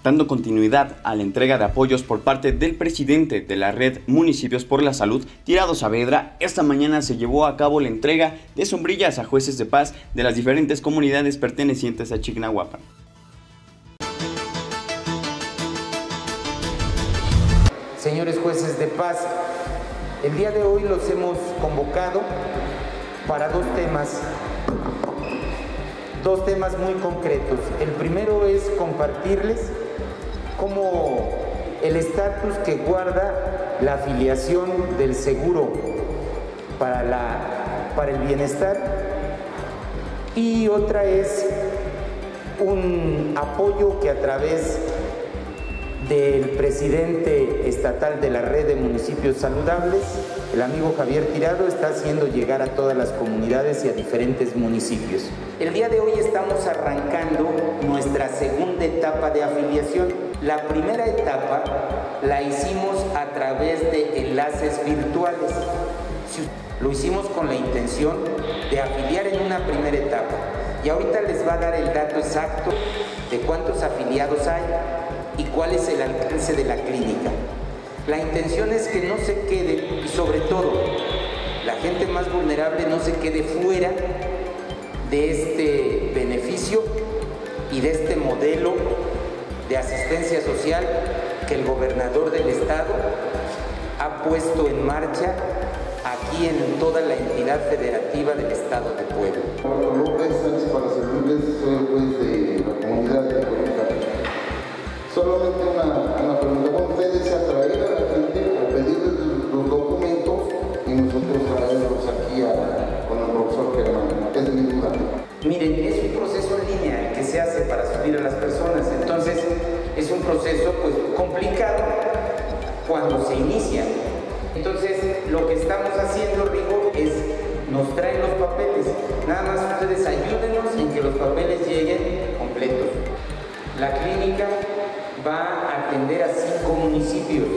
Dando continuidad a la entrega de apoyos por parte del presidente de la Red Municipios por la Salud, Tirado Saavedra, esta mañana se llevó a cabo la entrega de sombrillas a jueces de paz de las diferentes comunidades pertenecientes a Chignahuapan. Señores jueces de paz, el día de hoy los hemos convocado para dos temas muy concretos. El primero es compartirles cómo el estatus que guarda la afiliación del seguro para el bienestar, y otra es un apoyo que a través del presidente estatal de la Red de Municipios Saludables, el amigo Javier Tirado, está haciendo llegar a todas las comunidades y a diferentes municipios. El día de hoy estamos arrancando nuestra segunda etapa de afiliación. La primera etapa la hicimos a través de enlaces virtuales. Lo hicimos con la intención de afiliar en una primera etapa. Y ahorita les va a dar el dato exacto de cuántos afiliados hay y cuál es el alcance de la clínica. La intención es que no se quede, y sobre todo, la gente más vulnerable no se quede fuera de este beneficio y de este modelo de asistencia social que el gobernador del estado ha puesto en marcha aquí en toda la entidad federativa del estado de Puebla. López Sánchez, para servirles, soy juez de la comunidad de Puebla. Solamente una pregunta: ¿cómo ustedes se atraer a la gente o pedirles los documentos y nosotros traerlos aquí con el profesor Germán? Es mi duda. Miren, es un proceso en línea que se hace para subir a las personas, entonces es un proceso pues complicado cuando se inicia. Entonces lo que estamos haciendo, Rigo, es nos traen los papeles. Nada más ustedes ayúdenos en que los papeles lleguen completos. La clínica va a atender a 5 municipios.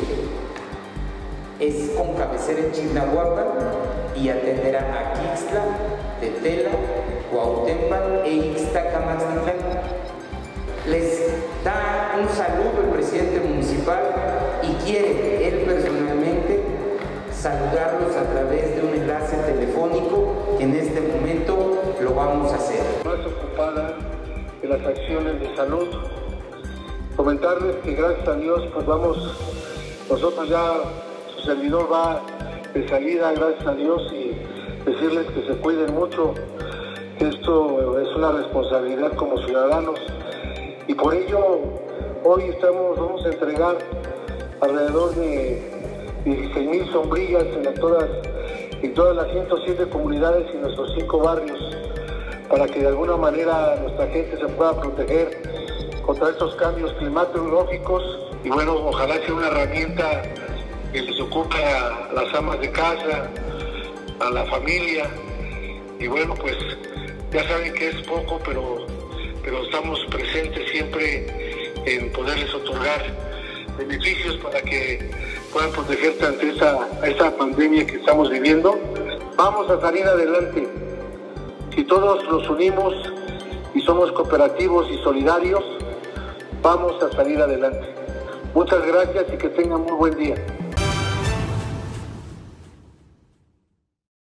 Es con cabecera en Chignahuapan y atenderá a Quixtla, Tetela, Cuauhtémoc e Ixtacamaxtitlán. Les da un saludo el presidente municipal y quiere él personalmente saludarlos a través de un enlace telefónico que en este momento lo vamos a hacer. Más ocupada en las acciones de salud. Comentarles que gracias a Dios pues vamos, nosotros ya, su servidor va de salida, gracias a Dios, y decirles que se cuiden mucho, que esto es una responsabilidad como ciudadanos, y por ello hoy vamos a entregar alrededor de 16,000 sombrillas en todas las 107 comunidades y nuestros 5 barrios, para que de alguna manera nuestra gente se pueda proteger contra estos cambios climatológicos. Y bueno, ojalá sea una herramienta que les ocupe a las amas de casa, a la familia, y bueno, pues ya saben que es poco, pero estamos presentes siempre en poderles otorgar beneficios para que puedan protegerse ante esta pandemia que estamos viviendo. Vamos a salir adelante. Si todos nos unimos y somos cooperativos y solidarios, vamos a salir adelante. Muchas gracias y que tengan muy buen día.